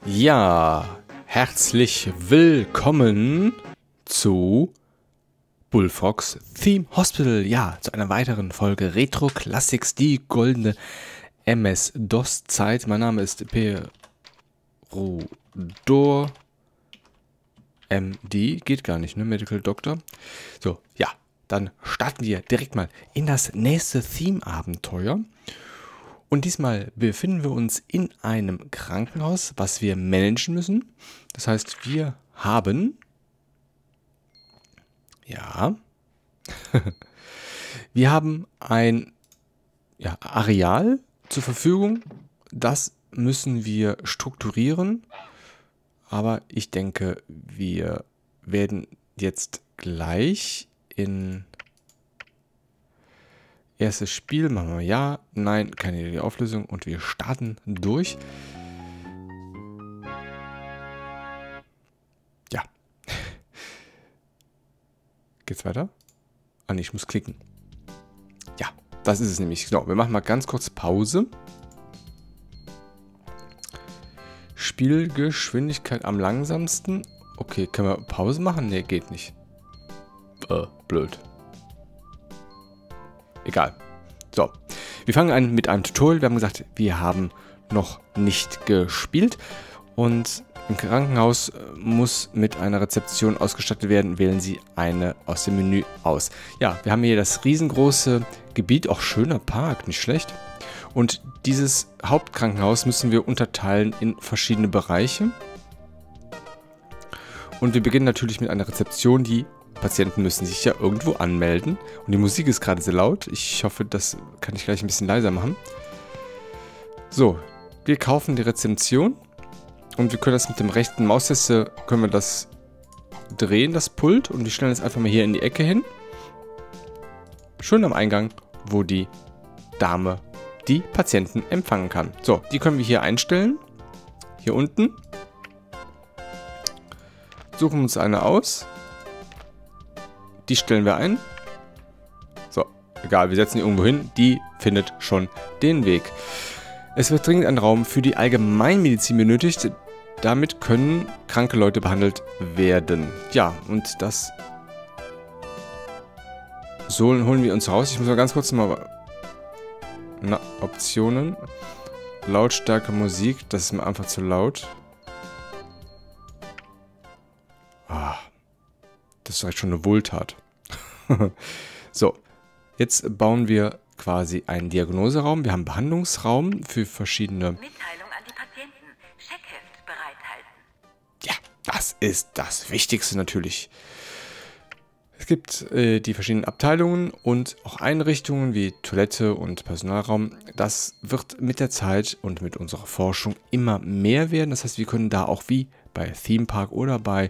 Ja, herzlich willkommen zu Bullfrogs Theme Hospital. Ja, zu einer weiteren Folge Retro Classics, die goldene MS-DOS-Zeit. Mein Name ist Perudor MD. Geht gar nicht, ne? Medical Doctor. So, ja, dann starten wir direkt mal in das nächste Theme-Abenteuer. Und diesmal befinden wir uns in einem Krankenhaus, was wir managen müssen. Das heißt, wir haben... Ja... wir haben ein Areal zur Verfügung. Das müssen wir strukturieren. Aber ich denke, wir werden jetzt gleich in... Erstes Spiel, machen wir ja, nein, keine Auflösung und wir starten durch. Ja. Geht's weiter? Ah, nee, ich muss klicken. Ja, das ist es nämlich. So, wir machen mal ganz kurz Pause. Spielgeschwindigkeit am langsamsten. Okay, können wir Pause machen? Nee, geht nicht. Blöd. Egal. So, wir fangen an mit einem Tutorial. Wir haben gesagt, wir haben noch nicht gespielt. Und im Krankenhaus muss mit einer Rezeption ausgestattet werden. Wählen Sie eine aus dem Menü aus. Ja, wir haben hier das riesengroße Gebiet. Auch schöner Park, nicht schlecht. Und dieses Hauptkrankenhaus müssen wir unterteilen in verschiedene Bereiche. Und wir beginnen natürlich mit einer Rezeption, die Patienten müssen sich ja irgendwo anmelden. Und die Musik ist gerade sehr laut. Ich hoffe, das kann ich gleich ein bisschen leiser machen. So, wir kaufen die Rezeption. Und wir können das mit dem rechten Maustaste, können wir das drehen, das Pult. Und wir stellen es einfach mal hier in die Ecke hin. Schön am Eingang, wo die Dame die Patienten empfangen kann. So, die können wir hier einstellen. Hier unten. Suchen uns eine aus. Die stellen wir ein. So, egal, wir setzen die irgendwo hin. Die findet schon den Weg. Es wird dringend ein Raum für die Allgemeinmedizin benötigt. Damit können kranke Leute behandelt werden. Ja, und das so holen wir uns raus. Ich muss mal ganz kurz mal... Na, Optionen. Lautstärke Musik. Das ist mir einfach zu laut. Das ist direkt schon eine Wohltat. So, jetzt bauen wir quasi einen Diagnoseraum. Wir haben einen Behandlungsraum für verschiedene... Mitteilung an die Patienten. Checkheft bereithalten. Ja, das ist das Wichtigste natürlich. Es gibt die verschiedenen Abteilungen und auch Einrichtungen wie Toilette und Personalraum. Das wird mit der Zeit und mit unserer Forschung immer mehr werden. Das heißt, wir können da auch wie bei Theme Park oder bei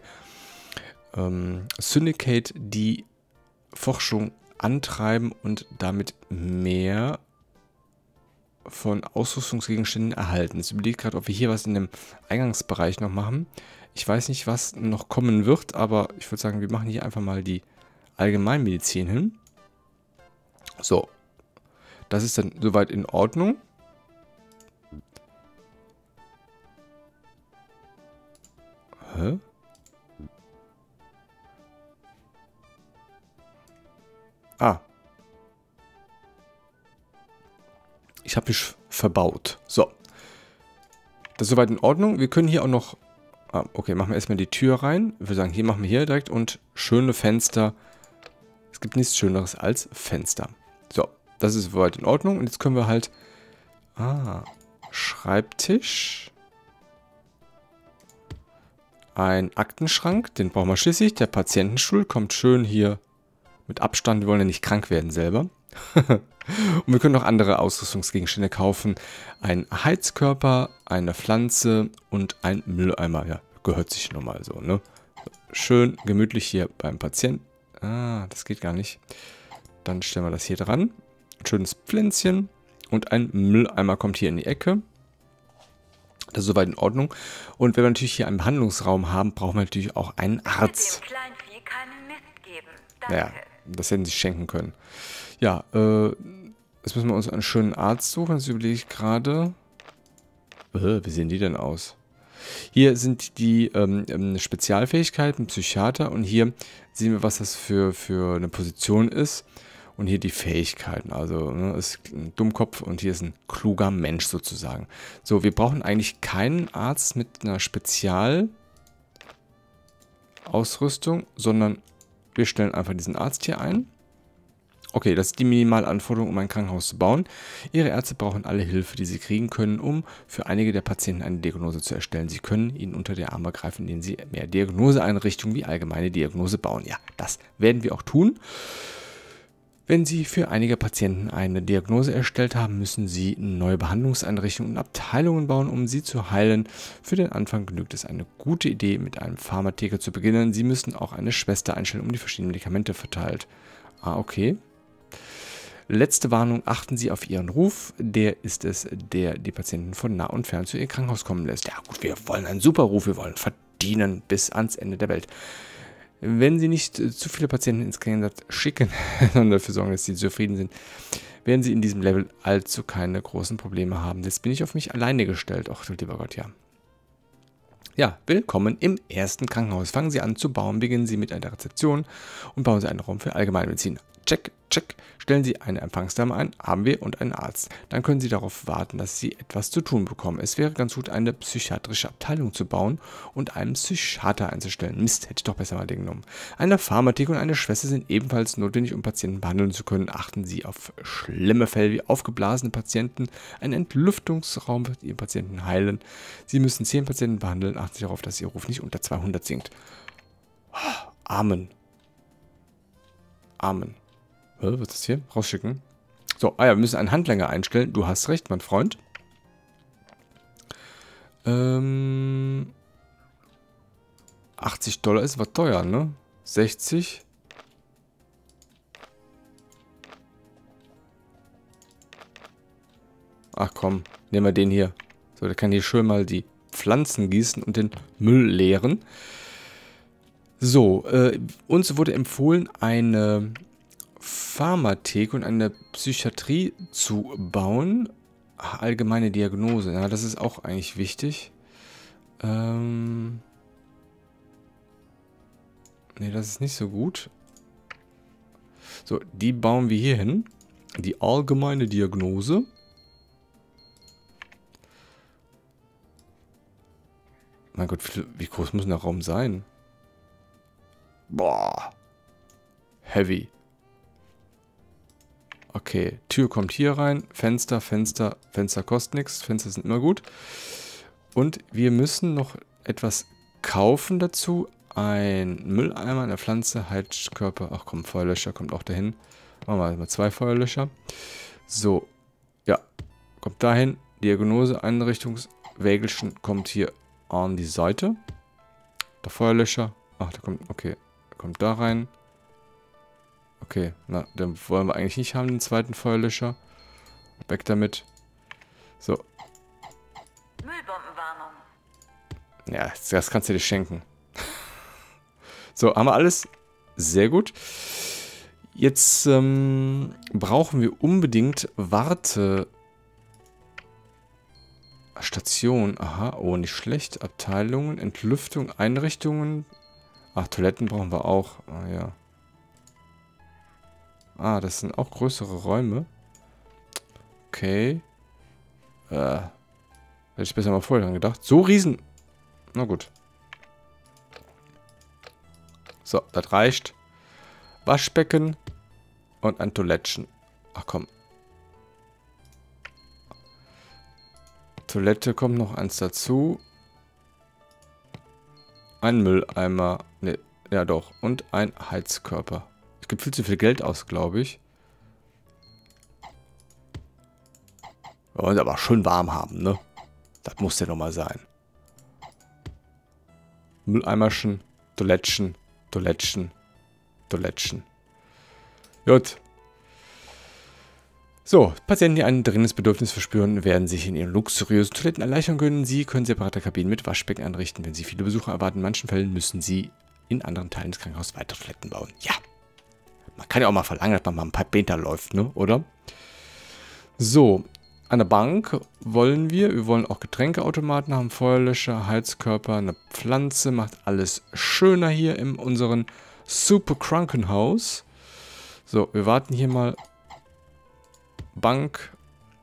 Syndicate die Forschung antreiben und damit mehr von Ausrüstungsgegenständen erhalten. Jetzt überlege ich gerade, ob wir hier was in dem Eingangsbereich noch machen. Ich weiß nicht, was noch kommen wird, aber ich würde sagen, wir machen hier einfach mal die Allgemeinmedizin hin. So, das ist dann soweit in Ordnung. Hä? Ah. Ich habe mich verbaut. So. Das ist soweit in Ordnung. Wir können hier auch noch... Ah, okay, machen wir erstmal die Tür rein. Wir sagen, hier machen wir hier direkt und schöne Fenster. Es gibt nichts Schöneres als Fenster. So, das ist soweit in Ordnung. Und jetzt können wir halt... Ah, Schreibtisch. Ein Aktenschrank, den brauchen wir schließlich. Der Patientenstuhl kommt schön hier... Mit Abstand, wir wollen ja nicht krank werden selber. Und wir können noch andere Ausrüstungsgegenstände kaufen. Ein Heizkörper, eine Pflanze und ein Mülleimer. Ja, gehört sich normal so, ne? Schön gemütlich hier beim Patienten. Ah, das geht gar nicht. Dann stellen wir das hier dran. Ein schönes Pflänzchen. Und ein Mülleimer kommt hier in die Ecke. Das ist soweit in Ordnung. Und wenn wir natürlich hier einen Behandlungsraum haben, brauchen wir natürlich auch einen Arzt. Dem Kleinvieh keinen Mist geben. Danke. Ja, das hätten sie schenken können. Ja, jetzt müssen wir uns einen schönen Arzt suchen. Das überlege ich gerade. Wie sehen die denn aus? Hier sind die Spezialfähigkeiten, Psychiater, und hier sehen wir, was das für eine Position ist. Und hier die Fähigkeiten, also ne, ist ein Dummkopf und hier ist ein kluger Mensch sozusagen. So, wir brauchen eigentlich keinen Arzt mit einer Spezialausrüstung, sondern wir stellen einfach diesen Arzt hier ein. Okay, das ist die Minimalanforderung, um ein Krankenhaus zu bauen. Ihre Ärzte brauchen alle Hilfe, die sie kriegen können, um für einige der Patienten eine Diagnose zu erstellen. Sie können ihnen unter die Arme greifen, indem sie mehr Diagnoseeinrichtungen wie allgemeine Diagnose bauen. Ja, das werden wir auch tun. Wenn Sie für einige Patienten eine Diagnose erstellt haben, müssen Sie neue Behandlungseinrichtungen und Abteilungen bauen, um sie zu heilen. Für den Anfang genügt es eine gute Idee, mit einem Pharmatheke zu beginnen. Sie müssen auch eine Schwester einstellen, um die verschiedenen Medikamente verteilt. Ah, okay. Letzte Warnung, achten Sie auf Ihren Ruf. Der ist es, der die Patienten von nah und fern zu Ihr Krankenhaus kommen lässt. Ja gut, wir wollen einen super Ruf, wir wollen verdienen bis ans Ende der Welt. Wenn Sie nicht zu viele Patienten ins Krankenhaus schicken, sondern dafür sorgen, dass sie zufrieden sind, werden Sie in diesem Level allzu keine großen Probleme haben. Jetzt bin ich auf mich alleine gestellt. Ach du lieber Gott, ja. Ja, willkommen im ersten Krankenhaus. Fangen Sie an zu bauen, beginnen Sie mit einer Rezeption und bauen Sie einen Raum für Allgemeinmedizin. Check, check. Stellen Sie eine Empfangsdame ein, haben wir, und einen Arzt. Dann können Sie darauf warten, dass Sie etwas zu tun bekommen. Es wäre ganz gut, eine psychiatrische Abteilung zu bauen und einen Psychiater einzustellen. Mist, hätte ich doch besser mal den genommen. Eine Pharmatheke und eine Schwester sind ebenfalls notwendig, um Patienten behandeln zu können. Achten Sie auf schlimme Fälle wie aufgeblasene Patienten, einen Entlüftungsraum wird Ihren Patienten heilen. Sie müssen 10 Patienten behandeln. Achten Sie darauf, dass Ihr Ruf nicht unter 200 sinkt. Amen. Amen. Was ist das hier? Rausschicken. So, wir müssen einen Handlänger einstellen. Du hast recht, mein Freund. $80 ist was teuer, ne? 60. Ach komm, nehmen wir den hier. So, der kann hier schön mal die Pflanzen gießen und den Müll leeren. So, uns wurde empfohlen, eine Pharmatheke und eine Psychiatrie zu bauen. Allgemeine Diagnose, ja, das ist auch eigentlich wichtig. Ne, das ist nicht so gut. So, die bauen wir hier hin. Die allgemeine Diagnose. Mein Gott, wie groß muss der Raum sein? Boah. Heavy. Okay, Tür kommt hier rein. Fenster kostet nichts. Fenster sind immer gut. Und wir müssen noch etwas kaufen dazu. Ein Mülleimer, eine Pflanze, Heizkörper. Ach komm, Feuerlöscher kommt auch dahin. Machen wir mal 2 Feuerlöscher. So, ja, kommt dahin. Diagnose, Einrichtungswägelchen kommt hier an die Seite. Der Feuerlöscher. Ach, der kommt, okay. Der kommt da rein. Okay, na, den wollen wir eigentlich nicht haben, den zweiten Feuerlöscher. Weg damit. So. Müllbombenwarnung. Ja, das kannst du dir schenken. So, haben wir alles? Sehr gut. Jetzt brauchen wir unbedingt Station. Aha, oh, nicht schlecht. Abteilungen, Entlüftung, Einrichtungen. Ach, Toiletten brauchen wir auch. Ah, ja. Ah, das sind auch größere Räume. Okay. Hätte ich besser mal vorher dran gedacht. So riesen... Na gut. So, das reicht. Waschbecken und ein Toilettchen. Ach komm. Toilette kommt noch eins dazu. Ein Mülleimer. Ne, ja doch. Und ein Heizkörper. Es gibt viel zu viel Geld aus, glaube ich. Wir wollen es aber schön warm haben, ne? Das muss ja nochmal sein. Mülleimerchen, Toilettchen, Toilettchen, Toilettchen. Gut. So, Patienten, die ein dringendes Bedürfnis verspüren, werden sich in ihren luxuriösen Toiletten erleichtern können. Sie können separate Kabinen mit Waschbecken einrichten. Wenn Sie viele Besucher erwarten, in manchen Fällen müssen Sie in anderen Teilen des Krankenhauses weitere Toiletten bauen. Ja. Man kann ja auch mal verlangen, dass man mal ein paar Meter läuft, ne? Oder? So. Eine Bank wollen wir. Wir wollen auch Getränkeautomaten haben, Feuerlöscher, Heizkörper, eine Pflanze. Macht alles schöner hier in unserem Super Krankenhaus. So, wir warten hier mal. Bank.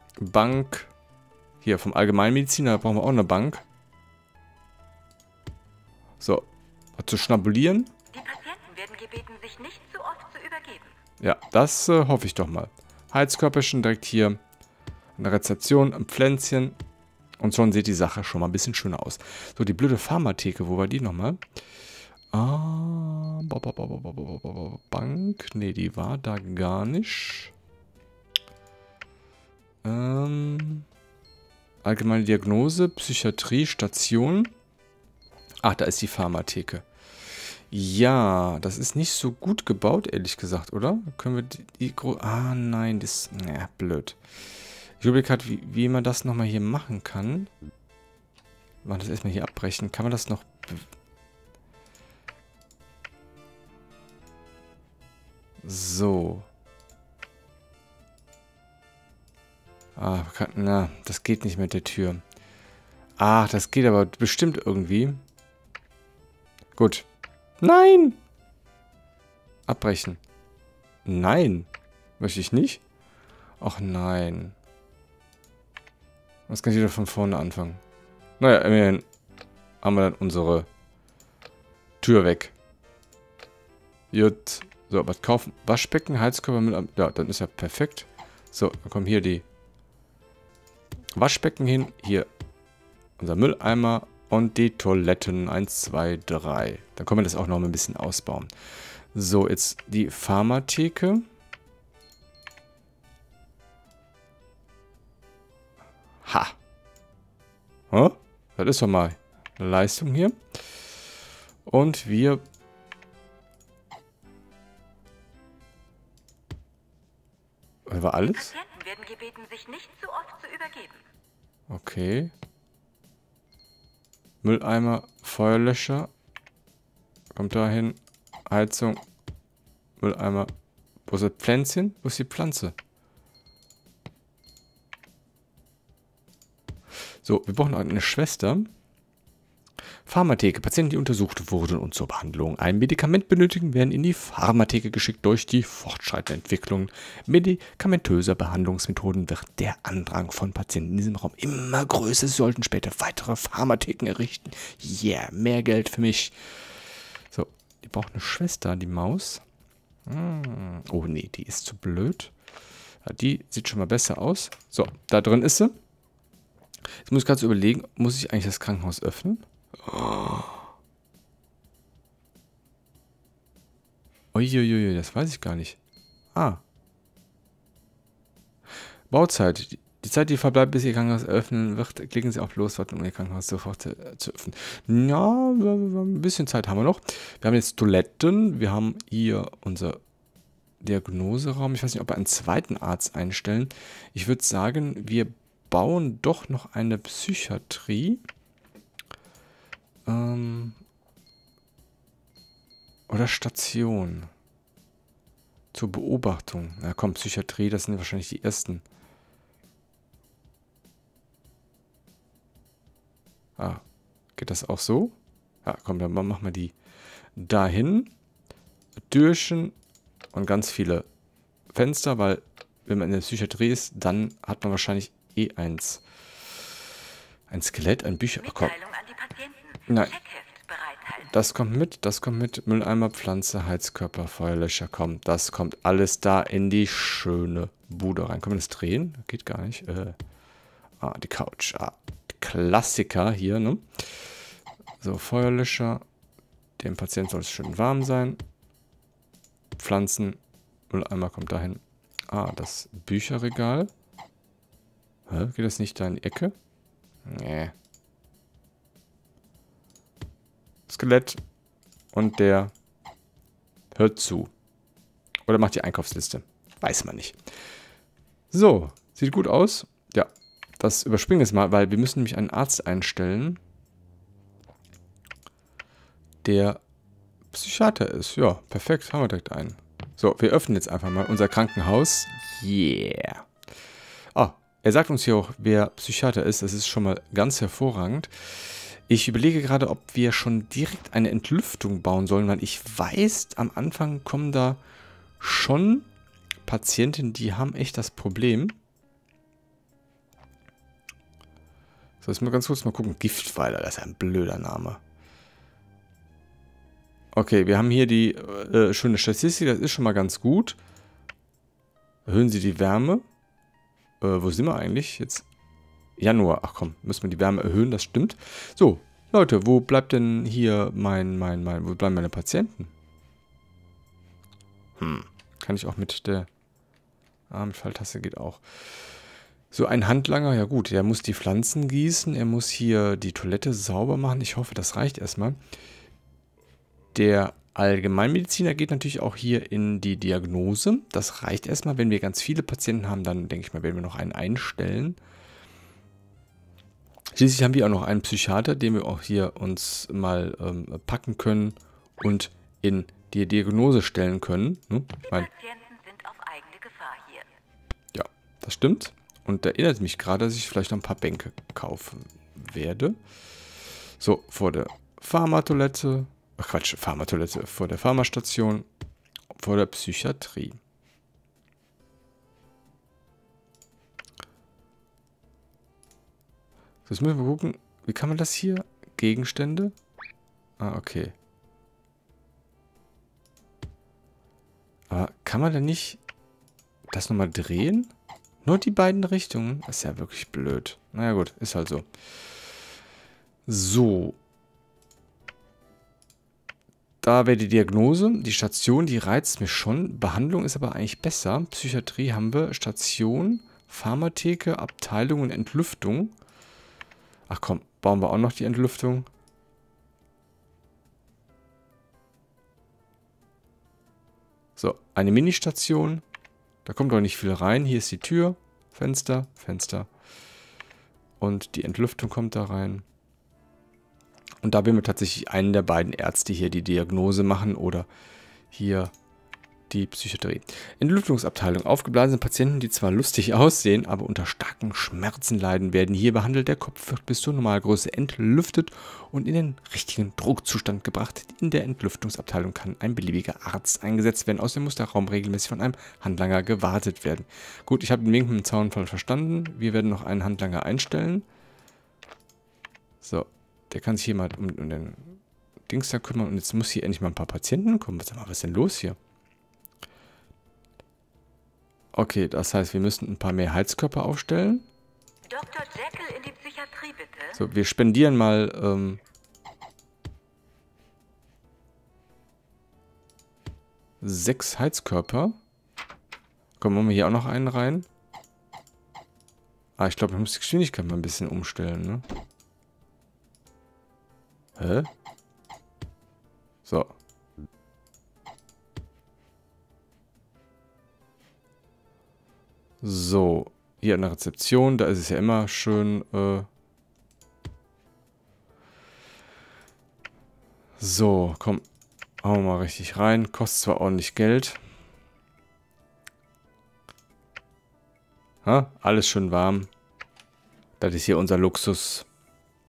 Hier vom Allgemeinmediziner, da brauchen wir auch eine Bank. So, was zu schnabulieren. Die Patienten werden gebeten, sich nicht zu oft zu übergeben. Ja, das hoffe ich doch mal. Heizkörperchen direkt hier an der Rezeption, ein Pflänzchen. Und schon sieht die Sache schon mal ein bisschen schöner aus. So, die blöde Pharmatheke, wo war die nochmal? Bank. Nee, die war da gar nicht. Allgemeine Diagnose, Psychiatrie, Station. Ach, da ist die Pharmatheke. Ja, das ist nicht so gut gebaut, ehrlich gesagt, oder? Können wir die ah, nein, das ist blöd. Ich überlege gerade, wie man das nochmal hier machen kann. Wir machen das erstmal hier abbrechen. Kann man das noch... So. Ah, das geht nicht mit der Tür. Ach, das geht aber bestimmt irgendwie. Gut. Nein! Abbrechen. Nein. Möchte ich nicht? Ach nein. Was kann ich wieder von vorne anfangen? Naja, immerhin haben wir dann unsere Tür weg. Gut. So, was kaufen? Waschbecken, Heizkörper, Müll. Ja, dann ist ja perfekt. So, dann kommen hier die Waschbecken hin. Hier unser Mülleimer und die Toiletten. 1, 2, 3. Dann können wir das auch noch mal ein bisschen ausbauen. So, jetzt die Pharmatheke. Ha. Huh? Das ist doch mal eine Leistung hier. Und wir... War alles? Die Patienten werden gebeten, sich nicht zu oft zu übergeben. Okay. Mülleimer, Feuerlöscher. Kommt dahin. Heizung. Mülleimer. Wo ist das Pflänzchen? Wo ist die Pflanze? So, wir brauchen eine Schwester. Pharmatheke. Patienten, die untersucht wurden und zur Behandlung ein Medikament benötigen, werden in die Pharmatheke geschickt. Durch die fortschreitende Entwicklung medikamentöser Behandlungsmethoden wird der Andrang von Patienten in diesem Raum immer größer. Sie sollten später weitere Pharmatheken errichten. Yeah, mehr Geld für mich. So, die braucht eine Schwester, die Maus. Oh nee, die ist zu blöd. Ja, die sieht schon mal besser aus. So, da drin ist sie. Jetzt muss ich gerade so überlegen, muss ich eigentlich das Krankenhaus öffnen? Uiuiui, das weiß ich gar nicht. Ah. Bauzeit. Die Zeit, die verbleibt, bis Ihr Krankenhaus öffnen wird, klicken Sie auf Loswarten, um Ihr Krankenhaus sofort zu öffnen. Ja, ein bisschen Zeit haben wir noch. Wir haben jetzt Toiletten. Wir haben hier unser Diagnoseraum. Ich weiß nicht, ob wir einen zweiten Arzt einstellen. Ich würde sagen, wir bauen doch noch eine Psychiatrie. Oder Station. Zur Beobachtung. Na komm, Psychiatrie, das sind wahrscheinlich die ersten. Ah, geht das auch so? Ja, komm, dann machen wir die dahin. Türchen und ganz viele Fenster, weil wenn man in der Psychiatrie ist, dann hat man wahrscheinlich eh ein Skelett, ein Bücher. Oh, komm. Nein. Das kommt mit. Mülleimer, Pflanze, Heizkörper, Feuerlöscher. Komm, das kommt alles da in die schöne Bude rein. Können wir das drehen? Geht gar nicht. Die Couch. Klassiker hier, ne? So, Feuerlöscher. Dem Patienten soll es schön warm sein. Pflanzen. Mülleimer kommt dahin. Das Bücherregal. Geht das nicht da in die Ecke? Nee. Skelett. Und der hört zu. Oder macht die Einkaufsliste. Weiß man nicht. So, sieht gut aus. Ja, das überspringen wir jetzt mal, weil wir müssen nämlich einen Arzt einstellen, der Psychiater ist. Ja, perfekt, haben wir direkt einen. So, wir öffnen jetzt einfach mal unser Krankenhaus. Yeah. Er sagt uns hier auch, wer Psychiater ist. Das ist schon mal ganz hervorragend. Ich überlege gerade, ob wir schon direkt eine Entlüftung bauen sollen, weil ich weiß, am Anfang kommen da schon Patienten, die haben echt das Problem. So, jetzt mal ganz kurz mal gucken. Giftweiler, das ist ein blöder Name. Okay, wir haben hier die schöne Statistik, das ist schon mal ganz gut. Erhöhen Sie die Wärme. Wo sind wir eigentlich jetzt? Januar. Ach komm, müssen wir die Wärme erhöhen, das stimmt. So, Leute, wo bleibt denn hier wo bleiben meine Patienten? Kann ich auch mit der... mit Pfeiltaste geht auch. So, ein Handlanger, ja gut, der muss die Pflanzen gießen, er muss hier die Toilette sauber machen. Ich hoffe, das reicht erstmal. Der Allgemeinmediziner geht natürlich auch hier in die Diagnose. Das reicht erstmal. Wenn wir ganz viele Patienten haben, dann denke ich mal, werden wir noch einen einstellen. Schließlich haben wir auch noch einen Psychiater, den wir auch hier uns mal packen können und in die Diagnose stellen können. Ne? Die Patienten sind auf eigene Gefahr hier. Ja, das stimmt. Und da erinnert mich gerade, dass ich vielleicht noch ein paar Bänke kaufen werde. So, vor der Pharmatoilette. Ach Quatsch, Pharmatoilette. Vor der Pharmastation. Vor der Psychiatrie. So, jetzt müssen wir gucken. Wie kann man das hier? Gegenstände? Ah, okay. Aber kann man da nicht das nochmal drehen? Nur die beiden Richtungen? Das ist ja wirklich blöd. Naja gut, ist halt so. So. Da wäre die Diagnose. Die Station, die reizt mich schon. Behandlung ist aber eigentlich besser. Psychiatrie haben wir. Station, Pharmatheke, Abteilung und Entlüftung. Ach komm, bauen wir auch noch die Entlüftung. So, eine Ministation. Da kommt doch nicht viel rein. Hier ist die Tür. Fenster, Fenster. Und die Entlüftung kommt da rein. Und da will wir tatsächlich einen der beiden Ärzte hier die Diagnose machen oder hier die Psychiatrie. Entlüftungsabteilung. Aufgeblasene Patienten, die zwar lustig aussehen, aber unter starken Schmerzen leiden, werden hier behandelt. Der Kopf wird bis zur Normalgröße entlüftet und in den richtigen Druckzustand gebracht. In der Entlüftungsabteilung kann ein beliebiger Arzt eingesetzt werden. Außerdem muss der Raum regelmäßig von einem Handlanger gewartet werden. Gut, ich habe den Wink mit dem Zaunfall verstanden. Wir werden noch einen Handlanger einstellen. So, der kann sich hier mal um den Dings da kümmern. Und jetzt muss hier endlich mal ein paar Patienten kommen. Was ist denn los hier? Okay, das heißt, wir müssen ein paar mehr Heizkörper aufstellen. Dr. Jekyll in die Psychiatrie, bitte. So, wir spendieren mal 6 Heizkörper. Kommen wir mal hier auch noch einen rein. Ah, ich glaube, ich muss die Geschwindigkeit mal ein bisschen umstellen, ne? Hä? So. So, hier an der Rezeption, da ist es ja immer schön, so, komm, hauen wir mal richtig rein. Kostet zwar ordentlich Geld. Ha, alles schön warm. Das ist hier unser Luxus.